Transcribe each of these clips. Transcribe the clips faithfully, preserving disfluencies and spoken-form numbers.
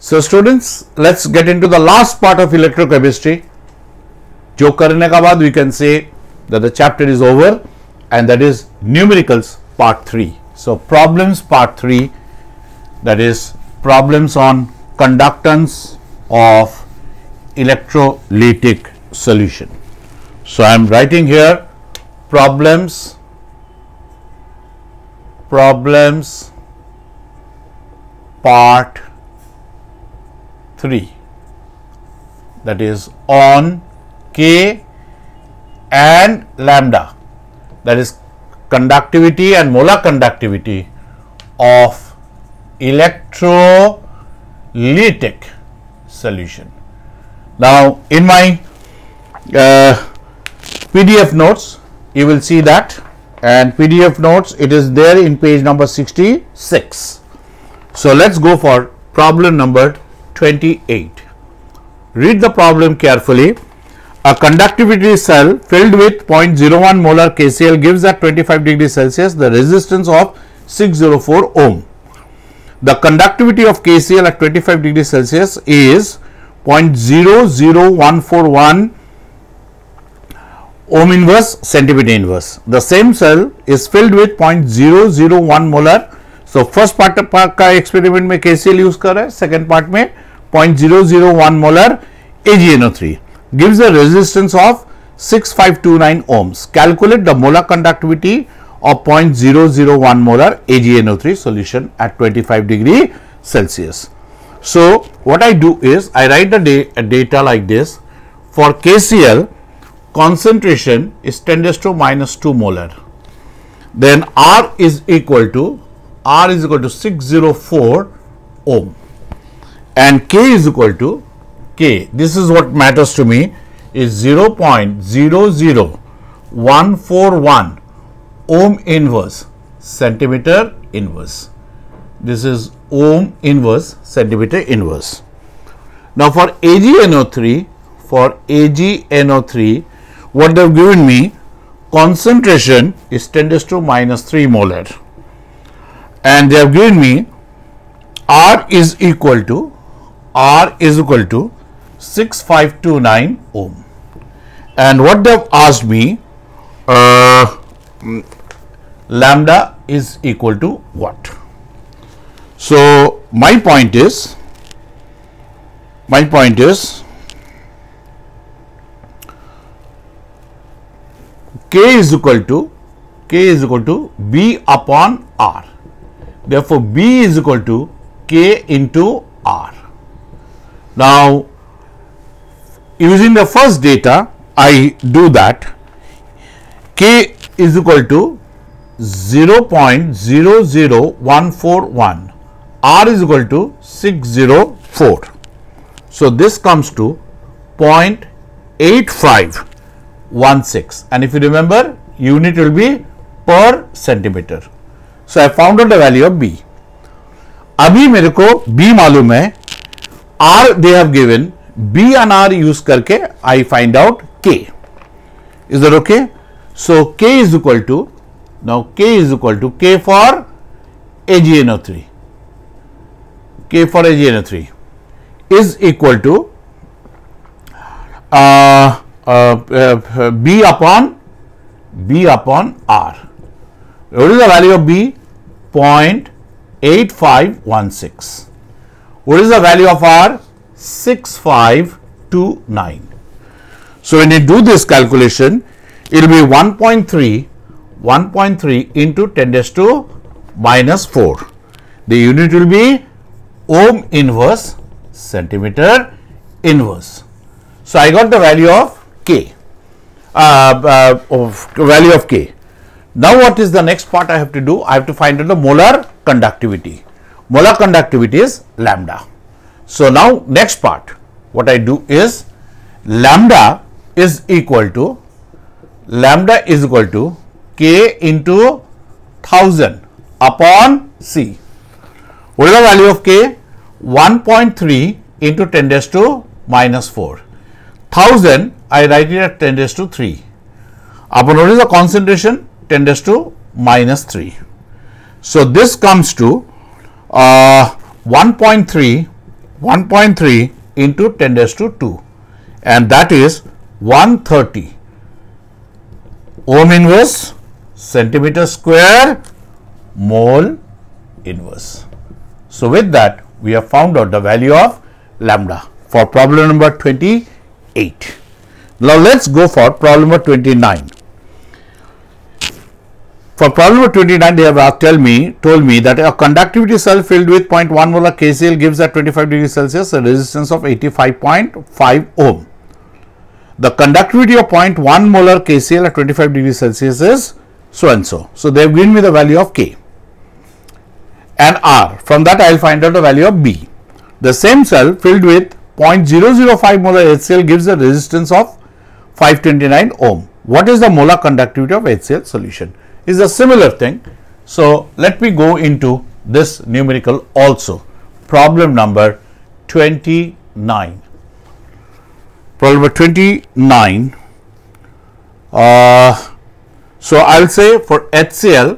So students, let's get into the last part of electrochemistry. जो करने का बाद we can say that the chapter is over, and that is numericals part three. So problems part three, that is problems on conductance of electrolytic solution. So I am writing here problems problems part three, that is on K and lambda, that is conductivity and molar conductivity of electrolytic solution. Now in my uh, P D F notes you will see that, and P D F notes, it is there in page number sixty-six. So let's go for problem number twenty-eight. Read the problem carefully. A conductivity cell filled with zero point zero one molar K C l gives at twenty-five degrees Celsius the resistance of six hundred four ohm. The conductivity of K C l at twenty-five degrees Celsius is zero point zero zero one four one ohm inverse centimeter inverse. The same cell is filled with zero point zero zero one molar. So first part का experiment में K C l use कर रहा है, second part में zero point zero zero one molar A G N O three gives a resistance of six thousand five hundred twenty-nine ohms. Calculate the molar conductivity of zero point zero zero one molar A G N O three solution at twenty-five degree Celsius. So what I do is I write the da data like this. For K C l, concentration is ten raised to minus two molar. Then R is equal to R is equal to six hundred four ohm, and K is equal to K. This is what matters to me, is zero point zero zero one four one ohm inverse centimeter inverse. This is ohm inverse centimeter inverse. Now for A G N O three, for A G N O three, what they have given me, concentration is ten raised to minus three molar, and they have given me R is equal to R is equal to six thousand five hundred twenty-nine ohm, and what they have asked me, uh, lambda is equal to what? So my point is, my point is K is equal to K is equal to B upon R. Therefore, B is equal to K into R. Now, using the first data, I do that. K is equal to zero point zero zero one four one. R is equal to six hundred four. So this comes to zero point eight five one six, and if you remember, unit will be per centimeter. So I found out the value of B. अभी मेरे को B मालूम है, R they have given, B and R use करके I find out K. Is that okay? So K is equal to, now K is equal to K for A G N O three. K for A G N O three is equal to uh, uh, uh, B upon B upon R. What is the value of B? zero point eight five one six. What is the value of R? six thousand five hundred twenty-nine. So when you do this calculation, it will be one point three into ten raised to minus four. The unit will be ohm inverse centimeter inverse. So I got the value of K, uh, uh, of value of K. Now what is the next part I have to do? I have to find out the molar conductivity. Molar conductivity is lambda. So now next part, what I do is lambda is equal to lambda is equal to K into thousand upon C. What is the value of K? one point three into ten raised to minus four. Thousand I write it at ten raised to three. Upon what is the concentration? ten raised to minus three. So this comes to uh, one point three one point three into ten raised to two, and that is one hundred thirty ohm inverse centimeter square mole inverse. So with that we have found out the value of lambda for problem number twenty-eight. Now let's go for problem number twenty-nine. For problem number twenty-nine, they have asked, tell me, told me that a conductivity cell filled with zero point one molar K C l gives at twenty-five degrees Celsius a resistance of eighty-five point five ohm. The conductivity of zero point one molar K C l at twenty-five degrees Celsius is so and so. So they have given me the value of K and R. From that I will find out the value of B. The same cell filled with zero point zero zero five molar H C l gives a resistance of five hundred twenty-nine ohm. What is the molar conductivity of H C l solution? Is a similar thing. So let me go into this numerical also. Problem number twenty-nine. Problem number twenty-nine. Uh, so I'll say for H C l,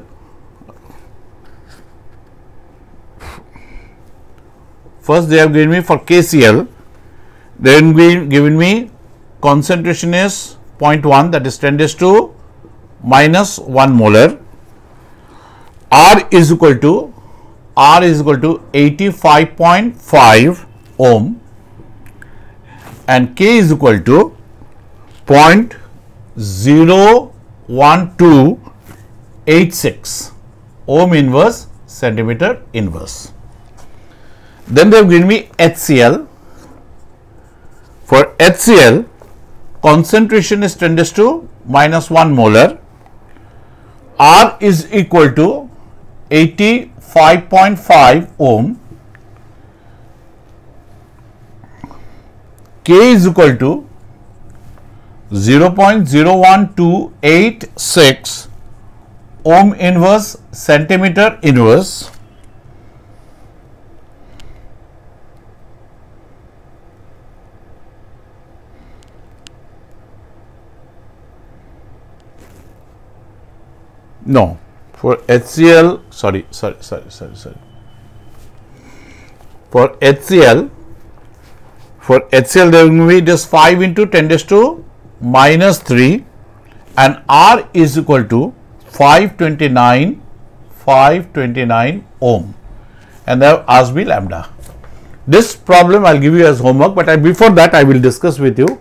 first they have given me for K C l, then been given me concentration is zero point one, that is ten raised to minus one molar. R is equal to R is equal to eighty-five point five ohm and K is equal to zero point zero one two eight six ohm inverse centimeter inverse. Then they have given me H C l. For H C l, concentration is ten raised to minus one molar. R is equal to eighty-five point five ohm. K is equal to zero point zero one two eight six ohm inverse centimeter inverse. No, for H C l, sorry, sorry, sorry, sorry, sorry. For H C l, for H C l there will be just five into ten raised to minus three, and R is equal to five twenty-nine, five twenty-nine ohm, and they have asked me lambda. This problem I will give you as homework, but I, before that I will discuss with you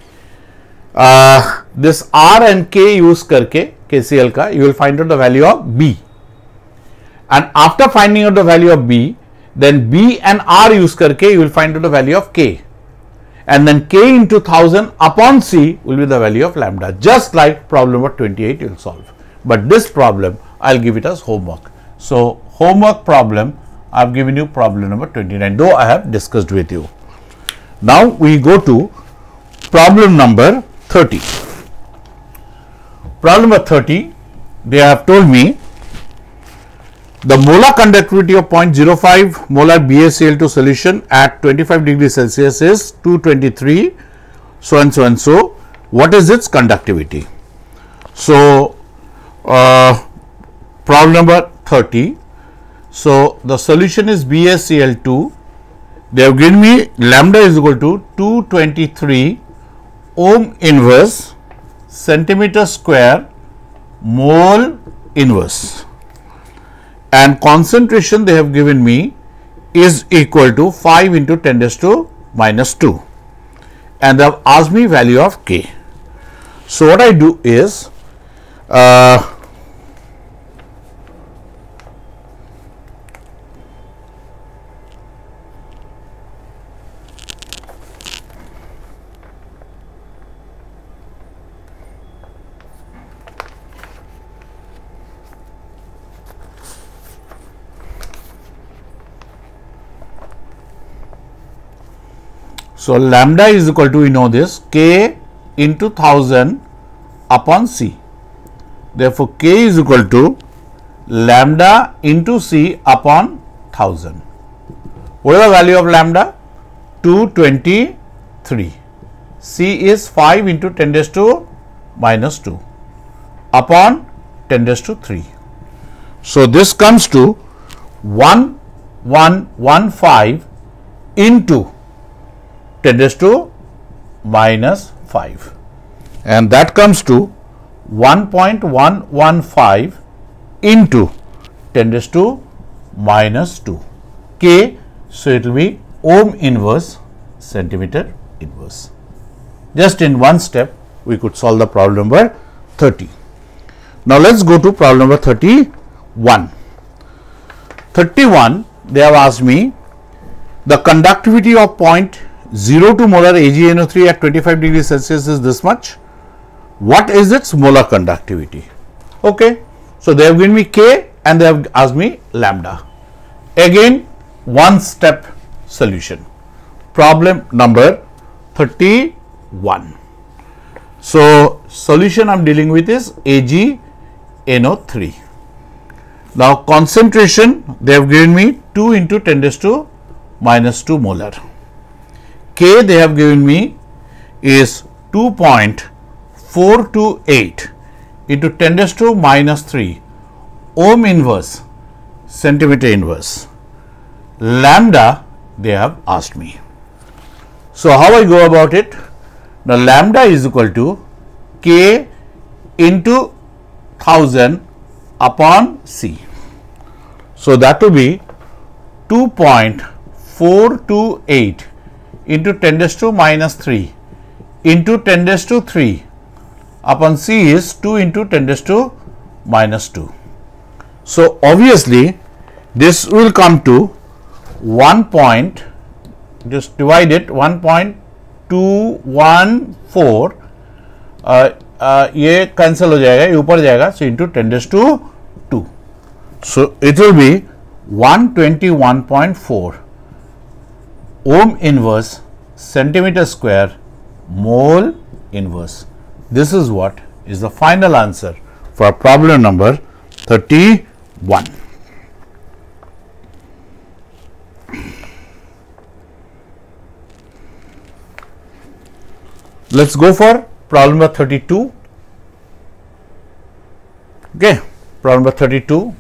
uh, this R and K use करके K C l का, you will find out the value of B, and after finding out the value of B, then B and R use करके you will find out the value of K, and then K into one thousand upon C will be the value of lambda, just like problem number twenty-eight you will solve. But this problem I will give it as homework. So homework problem I have given you problem number twenty-nine, though I have discussed with you. Now we go to problem number thirty. Problem number thirty, they have told me the molar conductivity of zero point zero five molar B a C l two solution at twenty-five degrees Celsius is two hundred twenty-three, so and so and so. What is its conductivity? So uh, problem number thirty. So the solution is B a C l two. They have given me lambda is equal to two hundred twenty-three ohm inverse centimeter square mole inverse, and concentration they have given me is equal to five into ten raised to minus two, and they have asked me value of K. So what I do is uh, so lambda is equal to, we know this, K into one thousand upon C. Therefore, K is equal to lambda into C upon one thousand. What is the value of lambda? two hundred twenty-three. C is five into ten raised to minus two upon ten raised to three. So this comes to one thousand one hundred fifteen into ten raised to minus five, and that comes to one point one one five into ten raised to minus two K. So it will be ohm inverse centimeter inverse. Just in one step we could solve the problem number thirty. Now let's go to problem number thirty-one. thirty-one, they have asked me the conductivity of zero point zero two molar A g N O three at twenty-five degrees Celsius is this much. What is its molar conductivity? Okay, so they have given me K and they have asked me lambda. Again, one step solution. Problem number thirty-one. So solution I am dealing with is A g N O three. Now concentration, they have given me two into ten raised to minus two molar. K they have given me is two point four two eight into ten raised to minus three ohm inverse centimeter inverse. Lambda they have asked me. So how I go about it? Now lambda is equal to K into thousand upon C. So that will be two point four two eight into ten raised to minus three into ten raised to three upon C is two into ten raised to minus two. So obviously this will come to one point, just divide it, one point two one four, ये cancel हो जाएगा, ये ऊपर जाएगा, so into ten raised to two. So it will be one twenty-one point four ohm inverse centimeter square mole inverse. This is what is the final answer for problem number thirty-one. Let's go for problem number thirty-two. Okay, problem number thirty-two.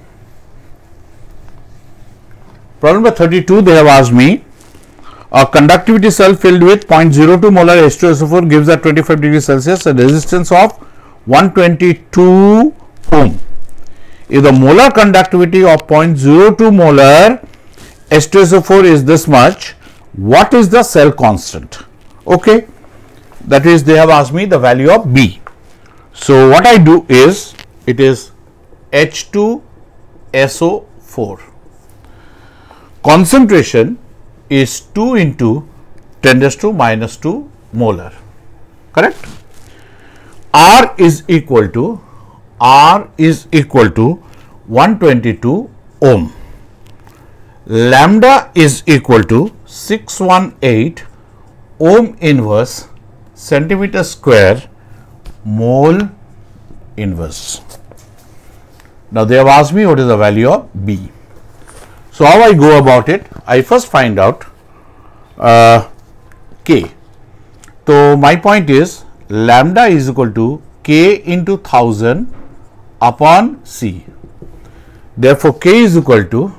Problem number thirty-two, they have asked me a conductivity cell filled with zero point zero two molar H two S O four gives at twenty-five degrees Celsius a resistance of one twenty-two ohm. If the molar conductivity of zero point zero two molar H two S O four is this much, what is the cell constant? Okay, that is they have asked me the value of B. So what I do is, it is H two S O four. Concentration is two into ten raised to minus two molar, correct? R is equal to R is equal to one twenty-two ohm. Lambda is equal to six hundred eighteen ohm inverse centimeter square mole inverse. Now they have asked me what is the value of B. So how I go about it? I first find out uh, K. So my point is lambda is equal to K into one thousand upon C. Therefore K is equal to,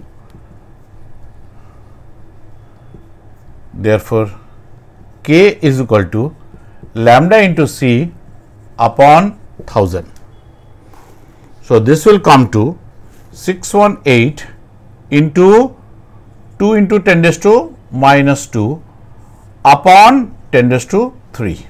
therefore K is equal to lambda into C upon one thousand. So this will come to six hundred eighteen into two into ten raised to minus two upon ten raised to three.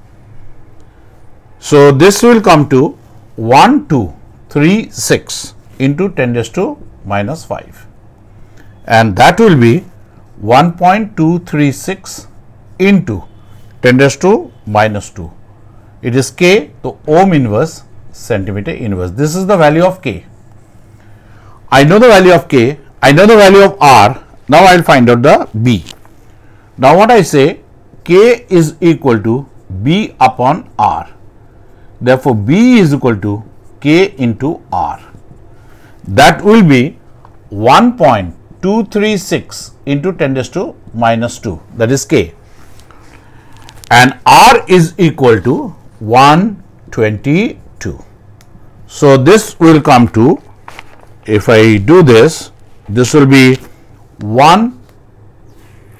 So this will come to one two three six into ten raised to minus five, and that will be one point two three six into ten raised to minus two. It is K, so ohm inverse centimeter inverse. This is the value of K. I know the value of K, I know the value of R. Now I will find out the B. Now what I say, K is equal to B upon R. Therefore B is equal to K into R. That will be one point two three six into ten raised to minus two, that is K, and R is equal to one twenty-two. So this will come to, if I do this, this will be one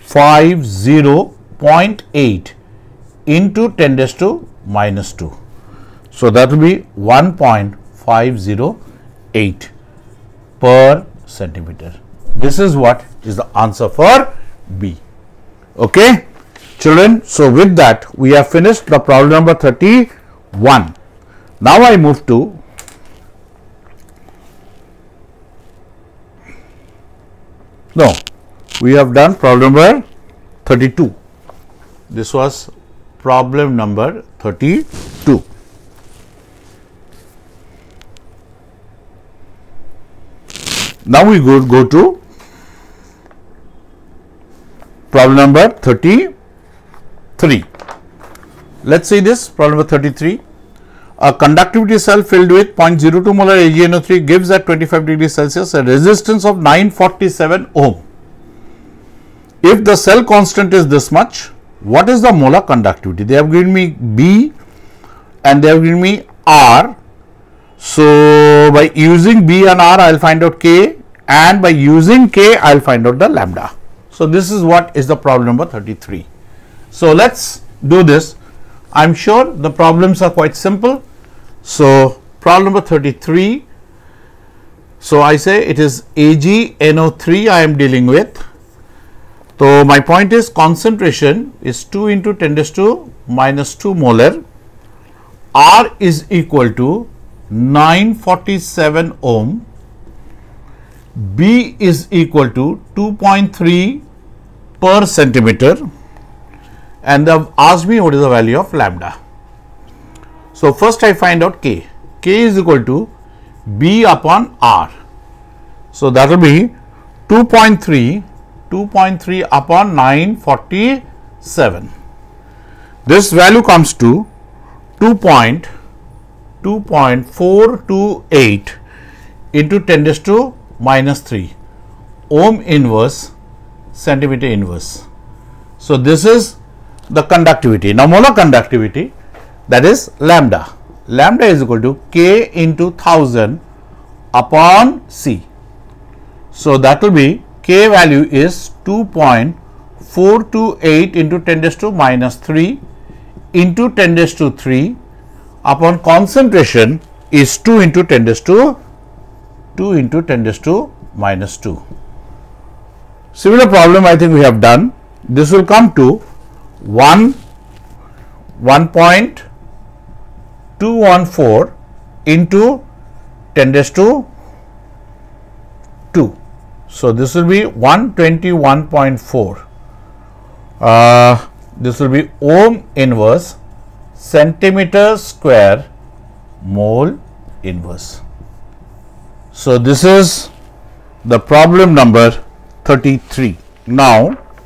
fifty point eight into ten raised to minus two. So that will be one point five zero eight per centimeter. This is what is the answer for B. Okay, children. So with that, we have finished the problem number thirty-one. Now I move to no, we have done problem number thirty-two. This was problem number thirty-two. Now we go, go to problem number thirty-three. Let's see this problem number thirty-three. A conductivity cell filled with zero point zero two molar A g N O three gives at twenty-five degrees Celsius a resistance of nine hundred forty-seven ohm. If the cell constant is this much, what is the molar conductivity? They have given me B and they have given me R. So by using B and R, I will find out K, and by using K, I will find out the lambda. So this is what is the problem number thirty-three. So let's do this. I am sure the problems are quite simple. So problem number thirty-three. So I say it is A g N O three I am dealing with. So my point is concentration is two into ten raised to minus two molar. R is equal to nine hundred forty-seven ohm. B is equal to two point three per centimeter, and they have asked me what is the value of lambda. So first I find out K. K is equal to B upon R. So that will be two point three, two point three upon nine hundred forty-seven. This value comes to two point four two eight into ten raised to minus three ohm inverse centimeter inverse. So this is the conductivity. Now molar conductivity, that is lambda. Lambda is equal to K into one thousand upon C. So that will be K value is two point four two eight into ten raised to minus three into ten raised to three upon concentration is two into ten raised to two into ten raised to minus two. Similar problem I think we have done. This will come to one, one point two one four into ten raised to two. So this will be one hundred twenty-one point four. Uh, this will be ohm inverse centimeter square mole inverse. So this is the problem number thirty-three. Now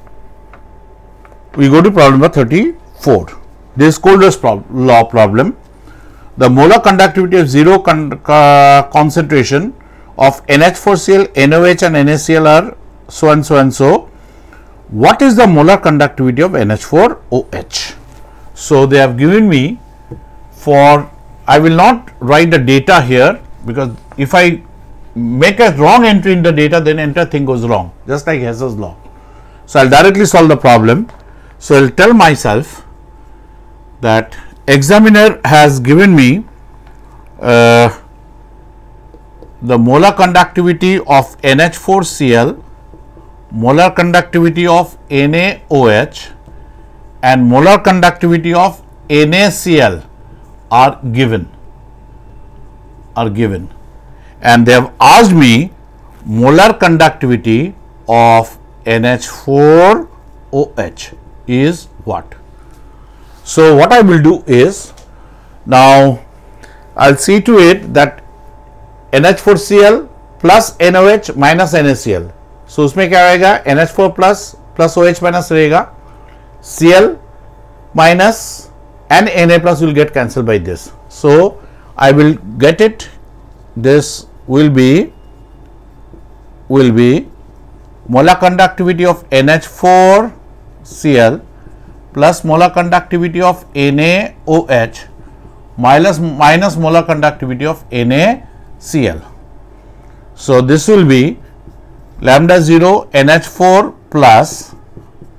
we go to problem number thirty-four. This is Coulter's prob law problem. The molar conductivity of zero con uh, concentration of N H four C l, N O H and N A C l are so and so and so. What is the molar conductivity of N H four O H? So they have given me for, I will not write the data here, because if I make a wrong entry in the data, then entire thing goes wrong, just like Hess's law. So I will directly solve the problem. So I will tell myself that examiner has given me uh, the molar conductivity of N H four C l, molar conductivity of N A O H and molar conductivity of N A C l are given, are given. And they have asked me molar conductivity of N H four O H is what. So what I will do is, now I will see to it that N H four C l plus N O H minus N A C l. So उसमें क्या रहेगा, N H four plus plus O H minus रहेगा, C l minus and Na plus will get cancelled by this. So I will get it, this will be will be molar conductivity of N H four C l plus molar conductivity of N A O H minus minus molar conductivity of N A C l. So this will be lambda zero N H four plus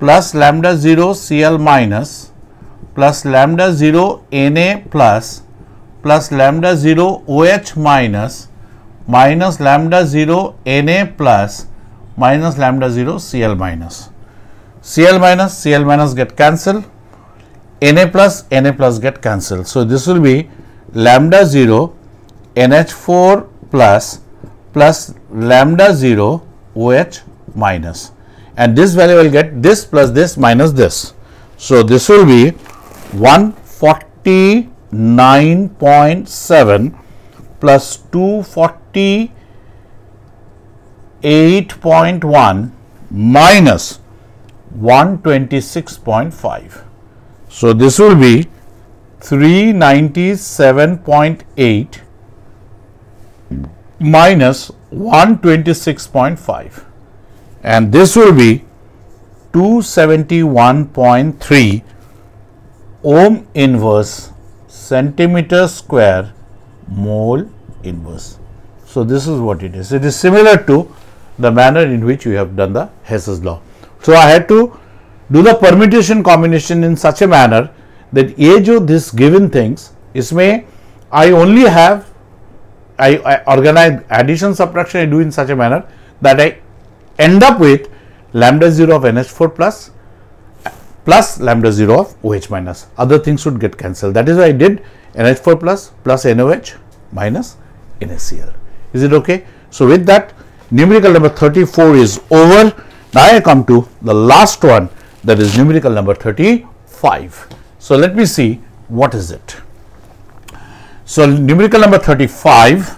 plus lambda zero Cl minus plus lambda zero Na plus plus lambda zero OH minus minus lambda zero Na plus minus lambda zero Cl minus. Cl minus Cl minus get cancelled, Na plus Na plus get cancelled. So, this will be lambda zero N H four plus plus lambda zero OH minus, and this value will get this plus this minus this. So, this will be one forty-nine point seven plus two forty-eight point one minus one twenty-six point five. So, this will be three ninety-seven point eight minus one twenty-six point five, and this will be two seventy-one point three ohm inverse centimeter square mole inverse. So, this is what it is. It is similar to the manner in which we have done the Hess's law. So, I had to do the permutation combination in such a manner that each of these given things, इसमें I only have I, I organize addition subtraction I do in such a manner that I end up with lambda zero of N H four plus plus lambda zero of OH minus. Other things should get cancelled. That is why I did N H four plus plus N O H minus NaCl. Is it okay? So, with that, numerical number thirty-four is over. Now, I come to the last one, that is numerical number thirty-five. So, let me see what is it. So, numerical number thirty-five,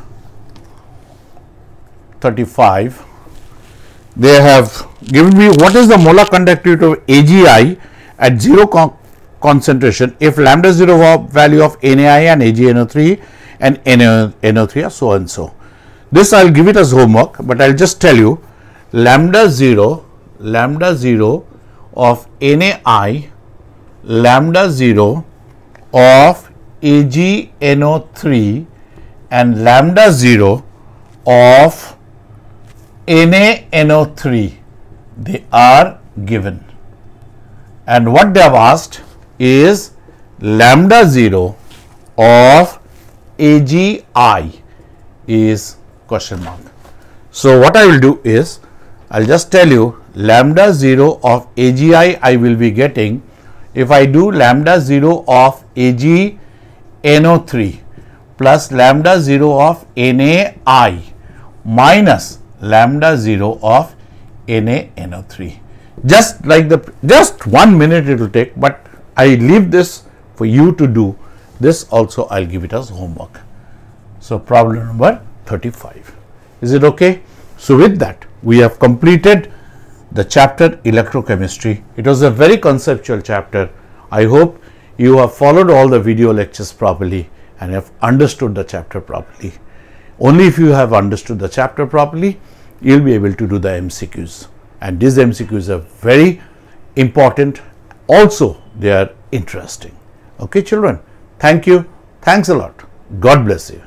thirty-five, they have given me what is the molar conductivity of A G I at zero con concentration if lambda zero value of N A I and A G N O three and N O three are so and so. This I will give it as homework, but I will just tell you lambda zero, lambda zero of N A I, lambda zero of A G N O three and lambda zero of N A N O three, they are given, and what they have asked is lambda zero of A G I is question mark. So, what I will do is I will just tell you lambda zero of A G I I will be getting if I do lambda zero of A G N O three plus lambda zero of N A I minus lambda zero of N A N O three. Just like the just one minute it will take, but I leave this for you to do. This also I will give it as homework. So, problem number thirty-five. Is it okay? So, with that we have completed the chapter electrochemistry. It was a very conceptual chapter. I hope you have followed all the video lectures properly and have understood the chapter properly. Only if you have understood the chapter properly, you will be able to do the M C Qs, and these M C Qs are very important. Also, they are interesting. Okay, children. Thank you. Thanks a lot. God bless you.